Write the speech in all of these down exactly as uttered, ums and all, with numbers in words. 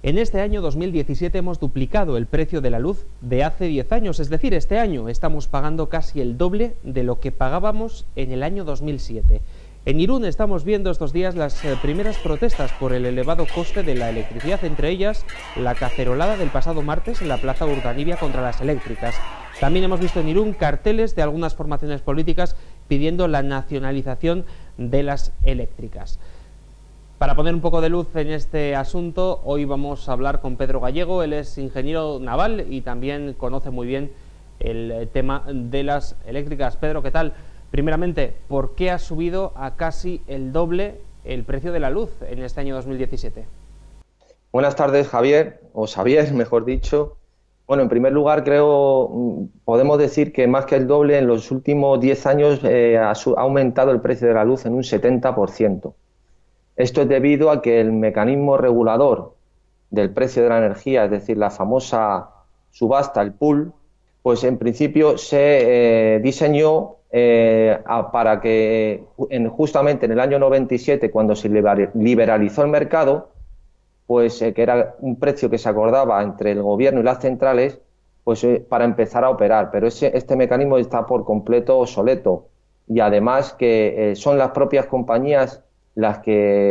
En este año dos mil diecisiete hemos duplicado el precio de la luz de hace diez años, es decir, este año estamos pagando casi el doble de lo que pagábamos en el año dos mil siete. En Irún estamos viendo estos días las eh, primeras protestas por el elevado coste de la electricidad, entre ellas la cacerolada del pasado martes en la plaza Urdanibia contra las eléctricas. También hemos visto en Irún carteles de algunas formaciones políticas pidiendo la nacionalización de las eléctricas. Para poner un poco de luz en este asunto, hoy vamos a hablar con Pedro Gallego. Él es ingeniero naval y también conoce muy bien el tema de las eléctricas. Pedro, ¿qué tal? Primeramente, ¿por qué ha subido a casi el doble el precio de la luz en este año dos mil diecisiete? Buenas tardes, Javier, o Xavier, mejor dicho. Bueno, en primer lugar, creo, podemos decir que más que el doble, en los últimos diez años eh, ha, ha aumentado el precio de la luz en un setenta por ciento. Esto es debido a que el mecanismo regulador del precio de la energía, es decir, la famosa subasta, el pool, pues en principio se eh, diseñó eh, a, para que en, justamente en el año noventa y siete, cuando se liberalizó el mercado, pues eh, que era un precio que se acordaba entre el gobierno y las centrales, pues eh, para empezar a operar. Pero ese, este mecanismo está por completo obsoleto y además que eh, son las propias compañías las que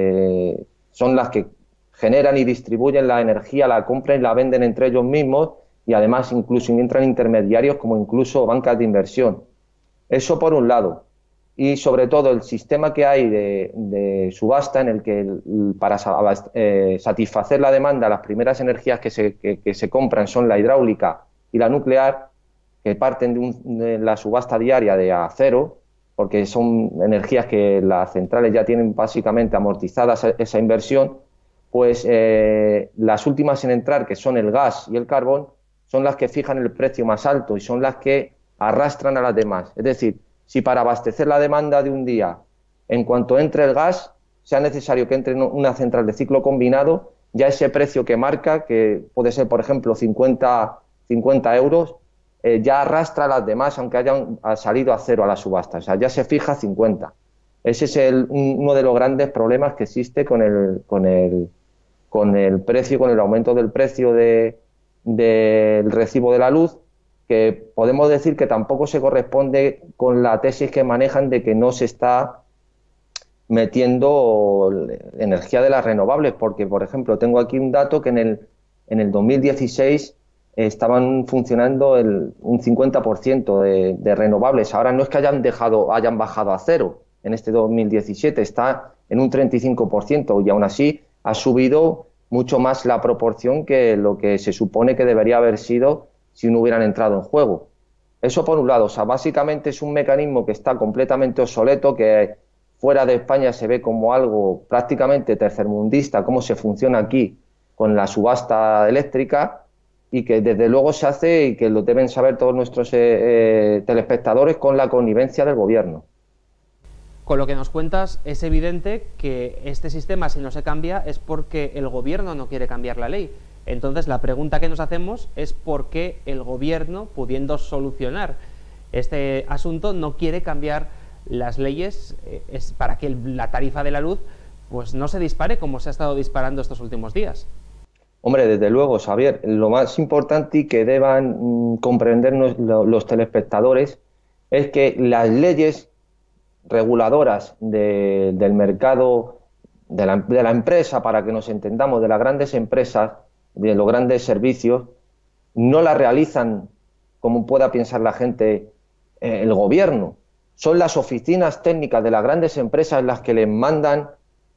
eh, son las que generan y distribuyen la energía, la compran y la venden entre ellos mismos, y además incluso entran intermediarios como incluso bancas de inversión. Eso por un lado. Y sobre todo el sistema que hay de, de subasta en el que el, para eh, satisfacer la demanda, las primeras energías que se, que, que se compran son la hidráulica y la nuclear, que parten de, un, de la subasta diaria de acero, porque son energías que las centrales ya tienen básicamente amortizadas esa inversión, pues eh, las últimas en entrar, que son el gas y el carbón, son las que fijan el precio más alto y son las que arrastran a las demás. Es decir, si para abastecer la demanda de un día, en cuanto entre el gas, sea necesario que entre una central de ciclo combinado, ya ese precio que marca, que puede ser, por ejemplo, cincuenta euros, Eh, ya arrastra a las demás, aunque hayan salido a cero a la subasta. O sea, ya se fija cincuenta. Ese es el, un, uno de los grandes problemas que existe con el, con el, con el precio, con el aumento del precio de, del recibo de la luz, que podemos decir que tampoco se corresponde con la tesis que manejan de que no se está metiendo energía de las renovables, porque, por ejemplo, tengo aquí un dato que en el, en el dos mil dieciséis estaban funcionando el, un cincuenta por ciento de, de renovables. Ahora no es que hayan dejado, hayan bajado a cero en este dos mil diecisiete, está en un treinta y cinco por ciento y aún así ha subido mucho más la proporción que lo que se supone que debería haber sido si no hubieran entrado en juego. Eso por un lado. O sea, básicamente es un mecanismo que está completamente obsoleto, que fuera de España se ve como algo prácticamente tercermundista, cómo se funciona aquí con la subasta eléctrica, y que desde luego se hace, y que lo deben saber todos nuestros eh, eh, telespectadores, con la connivencia del gobierno. Con lo que nos cuentas, es evidente que este sistema, si no se cambia, es porque el gobierno no quiere cambiar la ley. Entonces, la pregunta que nos hacemos es por qué el gobierno, pudiendo solucionar este asunto, no quiere cambiar las leyes eh, es para que el, la tarifa de la luz pues no se dispare como se ha estado disparando estos últimos días. Hombre, desde luego, Xavier, lo más importante y que deban mmm, comprender los, los telespectadores es que las leyes reguladoras de, del mercado, de la, de la empresa, para que nos entendamos, de las grandes empresas, de los grandes servicios, no las realizan, como pueda pensar la gente, eh, el gobierno. Son las oficinas técnicas de las grandes empresas las que les mandan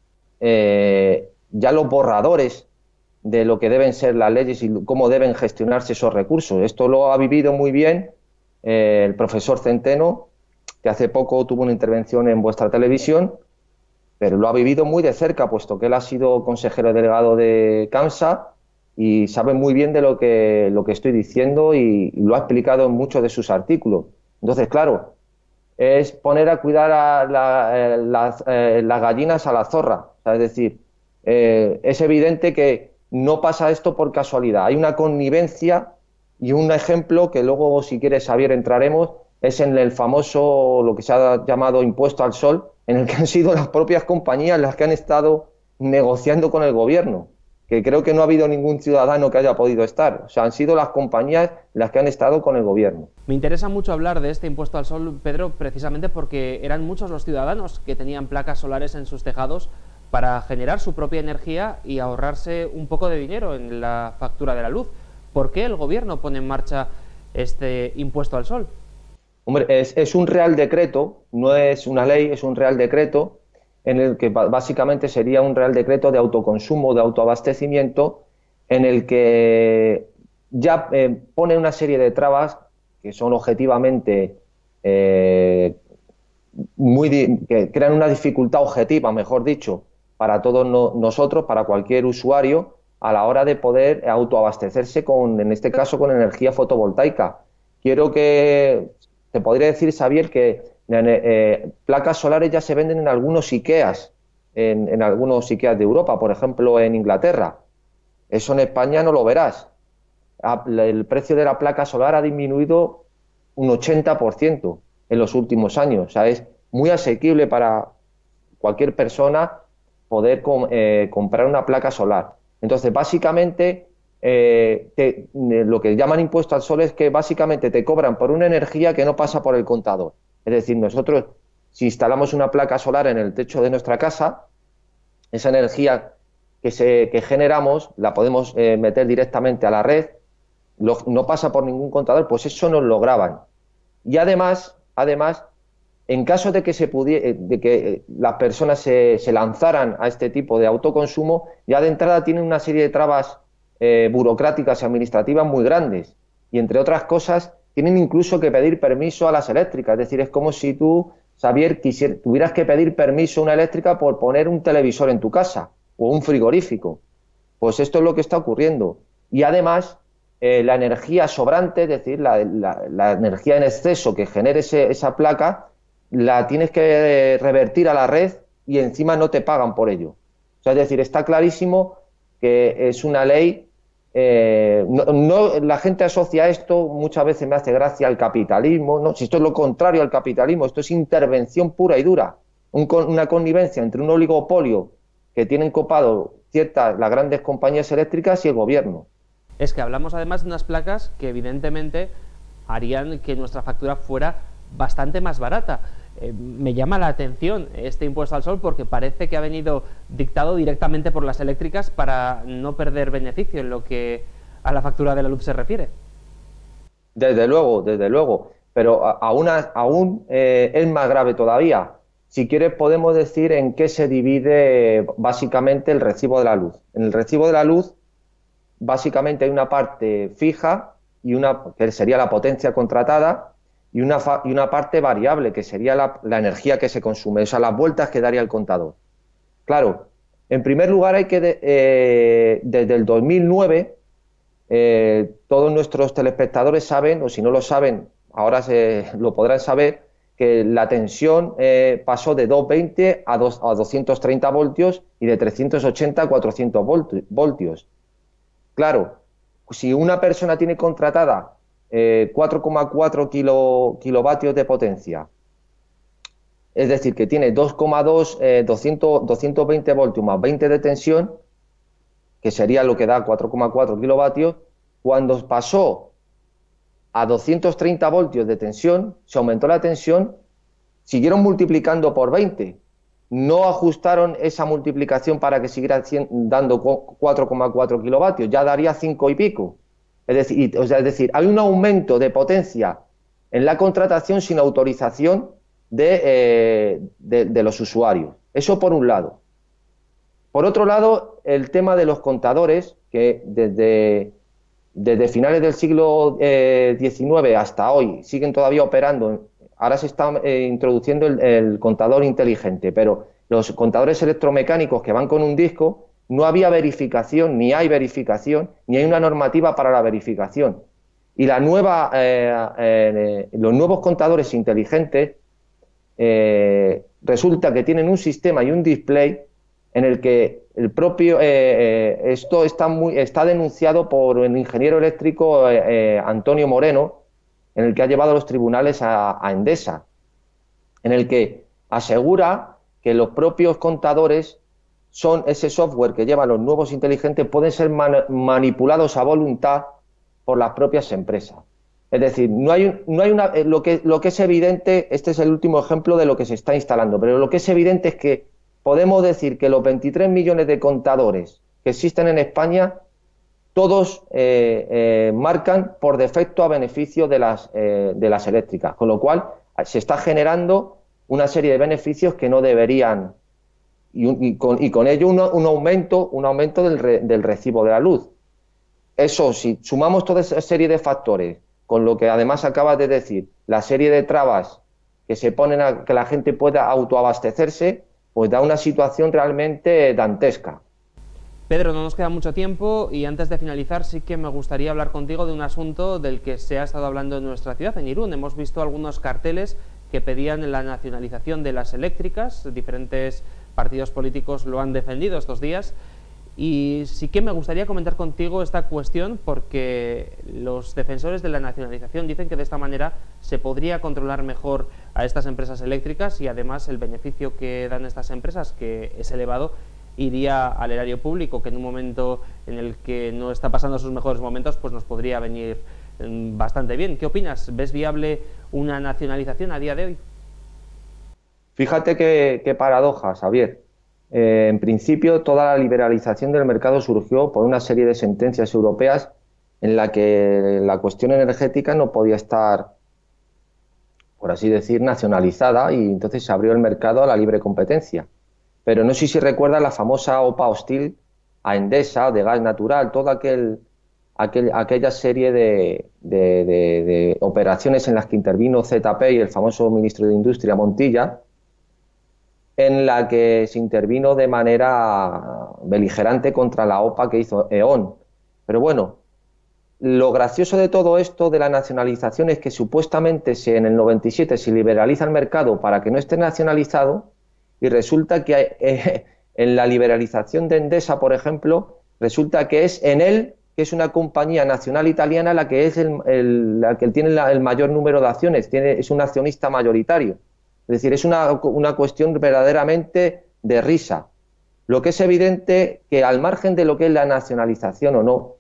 eh, ya los borradores de lo que deben ser las leyes y cómo deben gestionarse esos recursos. Esto lo ha vivido muy bien eh, el profesor Centeno, que hace poco tuvo una intervención en vuestra televisión, pero lo ha vivido muy de cerca, puesto que él ha sido consejero delegado de CAMSA y sabe muy bien de lo que, lo que estoy diciendo y, y lo ha explicado en muchos de sus artículos. Entonces, claro, es poner a cuidar a la, eh, las, eh, las gallinas a la zorra. O sea, es decir, eh, es evidente que no pasa esto por casualidad. Hay una connivencia, y un ejemplo que luego, si quieres, Xavier, entraremos, es en el famoso, lo que se ha llamado impuesto al sol, en el que han sido las propias compañías las que han estado negociando con el gobierno. que creo que no ha habido ningún ciudadano que haya podido estar. O sea, han sido las compañías las que han estado con el gobierno. Me interesa mucho hablar de este impuesto al sol, Pedro, precisamente porque eran muchos los ciudadanos que tenían placas solares en sus tejados para generar su propia energía y ahorrarse un poco de dinero en la factura de la luz. ¿Por qué el gobierno pone en marcha este impuesto al sol? Hombre, es, es un real decreto, no es una ley, es un real decreto en el que básicamente sería un real decreto de autoconsumo, de autoabastecimiento, en el que ya eh, pone una serie de trabas que son objetivamente eh, muy que crean una dificultad objetiva, mejor dicho, para todos no, nosotros, para cualquier usuario, a la hora de poder autoabastecerse con, en este caso, con energía fotovoltaica. Quiero que te podría decir, Xavier, que eh, placas solares ya se venden en algunos IKEAs, en, en algunos IKEAs de Europa, por ejemplo, en Inglaterra. Eso en España no lo verás. El precio de la placa solar ha disminuido un ochenta por ciento en los últimos años. O sea, es muy asequible para cualquier persona poder com eh, comprar una placa solar. Entonces, básicamente, eh, te, eh, lo que llaman impuesto al sol es que básicamente te cobran por una energía que no pasa por el contador. Es decir, nosotros, si instalamos una placa solar en el techo de nuestra casa, esa energía que, se, que generamos la podemos eh, meter directamente a la red, lo, no pasa por ningún contador, pues eso nos lo graban. Y además, además en caso de que, se pudiera, de que las personas se, se lanzaran a este tipo de autoconsumo, ya de entrada tienen una serie de trabas eh, burocráticas y administrativas muy grandes. Y entre otras cosas, tienen incluso que pedir permiso a las eléctricas. Es decir, es como si tú, Xavier, quisier, tuvieras que pedir permiso a una eléctrica por poner un televisor en tu casa o un frigorífico. Pues esto es lo que está ocurriendo. Y además, eh, la energía sobrante, es decir, la, la, la energía en exceso que genere ese, esa placa, la tienes que revertir a la red y encima no te pagan por ello. O sea, es decir, está clarísimo que es una ley. Eh, no, no, la gente asocia esto, muchas veces me hace gracia, al capitalismo. No, si esto es lo contrario al capitalismo, esto es intervención pura y dura, un, una connivencia entre un oligopolio que tienen copado ciertas, las grandes compañías eléctricas y el gobierno. Es que hablamos además de unas placas que evidentemente harían que nuestra factura fuera bastante más barata. Eh, me llama la atención este impuesto al sol porque parece que ha venido dictado directamente por las eléctricas para no perder beneficio en lo que a la factura de la luz se refiere. Desde luego, desde luego, pero aún, aún eh, es más grave todavía. Si quieres podemos decir en qué se divide básicamente el recibo de la luz. En el recibo de la luz básicamente hay una parte fija y una que sería la potencia contratada y una, y una parte variable, que sería la, la energía que se consume, o sea, las vueltas que daría el contador. Claro, en primer lugar hay que, de, eh, desde el dos mil nueve, eh, todos nuestros telespectadores saben, o si no lo saben, ahora se, lo podrán saber, que la tensión eh, pasó de doscientos veinte a, dos, a doscientos treinta voltios y de trescientos ochenta a cuatrocientos voltios. Claro, si una persona tiene contratada Eh, cuatro coma cuatro kilo, kilovatios de potencia, es decir, que tiene dos coma dos, eh, doscientos, doscientos veinte voltios más veinte de tensión, que sería lo que da cuatro coma cuatro kilovatios, cuando pasó a doscientos treinta voltios de tensión, se aumentó la tensión, siguieron multiplicando por veinte, no ajustaron esa multiplicación para que siguiera dando cuatro coma cuatro kilovatios, ya daría cinco y pico. Es decir, o sea, es decir, hay un aumento de potencia en la contratación sin autorización de, eh, de, de los usuarios. Eso por un lado. Por otro lado, el tema de los contadores, que desde, desde finales del siglo eh, diecinueve hasta hoy siguen todavía operando. Ahora se está eh, introduciendo el, el contador inteligente, pero los contadores electromecánicos que van con un disco, no había verificación, ni hay verificación, ni hay una normativa para la verificación. Y la nueva, eh, eh, los nuevos contadores inteligentes eh, resulta que tienen un sistema y un display en el que el propio, eh, eh, esto está, muy, está denunciado por el ingeniero eléctrico eh, eh, Antonio Moreno, en el que ha llevado a los tribunales a, a Endesa, en el que asegura que los propios contadores son ese software que llevan los nuevos inteligentes, pueden ser man manipulados a voluntad por las propias empresas. Es decir, no hay, no hay una, lo que, lo que es evidente, este es el último ejemplo de lo que se está instalando, pero lo que es evidente es que podemos decir que los veintitrés millones de contadores que existen en España, todos eh, eh, marcan por defecto a beneficio de las, eh, de las eléctricas, con lo cual se está generando una serie de beneficios que no deberían, y, y, con, y con ello un, un aumento, un aumento del, re, del recibo de la luz. Eso, si sumamos toda esa serie de factores, con lo que además acabas de decir, la serie de trabas que se ponen a que la gente pueda autoabastecerse, pues da una situación realmente dantesca. Pedro, no nos queda mucho tiempo y antes de finalizar sí que me gustaría hablar contigo de un asunto del que se ha estado hablando en nuestra ciudad, en Irún. Hemos visto algunos carteles que pedían la nacionalización de las eléctricas, diferentes partidos políticos lo han defendido estos días. Y sí que me gustaría comentar contigo esta cuestión porque los defensores de la nacionalización dicen que de esta manera se podría controlar mejor a estas empresas eléctricas y además el beneficio que dan estas empresas, que es elevado, iría al erario público, que en un momento en el que no está pasando sus mejores momentos, pues nos podría venir bastante bien. ¿Qué opinas? ¿Ves viable una nacionalización a día de hoy? Fíjate qué, qué paradoja, Xavier. Eh, en principio, toda la liberalización del mercado surgió por una serie de sentencias europeas en la que la cuestión energética no podía estar, por así decir, nacionalizada, y entonces se abrió el mercado a la libre competencia. Pero no sé si recuerdas la famosa O P A hostil a Endesa, de gas natural, toda aquel, aquel, aquella serie de, de, de, de operaciones en las que intervino Z P y el famoso ministro de Industria, Montilla, en la que se intervino de manera beligerante contra la O P A que hizo E O N. Pero bueno, lo gracioso de todo esto de la nacionalización es que supuestamente se, en el noventa y siete se liberaliza el mercado para que no esté nacionalizado, y resulta que eh, en la liberalización de Endesa, por ejemplo, resulta que es Enel, que es una compañía nacional italiana, la que es el, el, la que tiene la, el mayor número de acciones, tiene, es un accionista mayoritario. Es decir, es una, una cuestión verdaderamente de risa. Lo que es evidente que al margen de lo que es la nacionalización o no,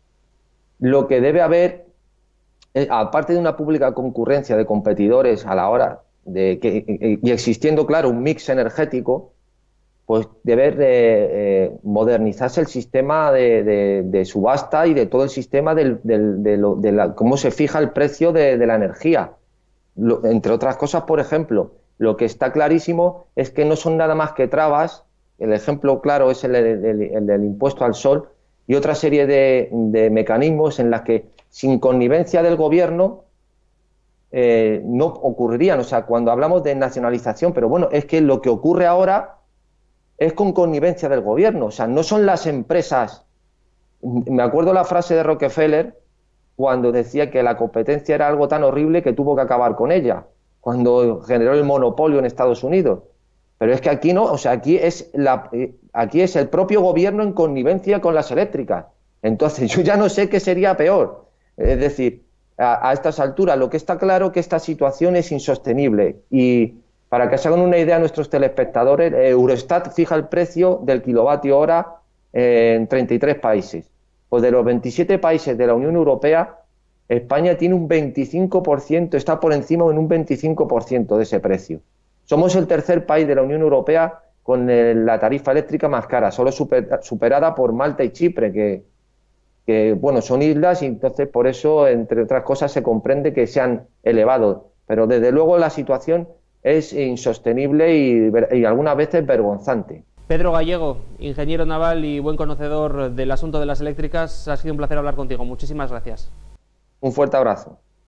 lo que debe haber, eh, aparte de una pública concurrencia de competidores a la hora de que, y existiendo, claro, un mix energético, pues debe eh, eh, modernizarse el sistema de, de, de subasta y de todo el sistema del, del, de, lo, de la, cómo se fija el precio de, de la energía. Lo, entre otras cosas, por ejemplo, lo que está clarísimo es que no son nada más que trabas. El ejemplo claro es el, el, el, el del impuesto al sol y otra serie de, de mecanismos en las que, sin connivencia del gobierno, eh, no ocurrirían. O sea, cuando hablamos de nacionalización, pero bueno, es que lo que ocurre ahora es con connivencia del gobierno. O sea, no son las empresas. Me acuerdo la frase de Rockefeller cuando decía que la competencia era algo tan horrible que tuvo que acabar con ella, cuando generó el monopolio en Estados Unidos. Pero es que aquí no, o sea, aquí es, la, aquí es el propio gobierno en connivencia con las eléctricas. Entonces, yo ya no sé qué sería peor. Es decir, a, a estas alturas, lo que está claro es que esta situación es insostenible. Y para que se hagan una idea nuestros telespectadores, Eurostat fija el precio del kilovatio hora en treinta y tres países. Pues de los veintisiete países de la Unión Europea, España tiene un veinticinco por ciento, está por encima en un veinticinco por ciento de ese precio. Somos el tercer país de la Unión Europea con el, la tarifa eléctrica más cara, solo super, superada por Malta y Chipre, que, que bueno, son islas y entonces por eso, entre otras cosas, se comprende que se han elevado. Pero desde luego la situación es insostenible y, y algunas veces vergonzante. Pedro Gallego, ingeniero naval y buen conocedor del asunto de las eléctricas, ha sido un placer hablar contigo. Muchísimas gracias. Un fuerte abrazo.